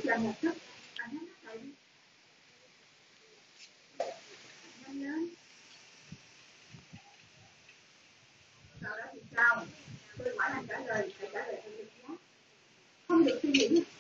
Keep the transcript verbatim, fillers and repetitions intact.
chậm một chút. Anh nhắm mắt lại đi. Nhanh lên. Sau đó thì sao? Tôi hỏi anh trả lời, phải trả lời theo định giá. Không được suy nghĩ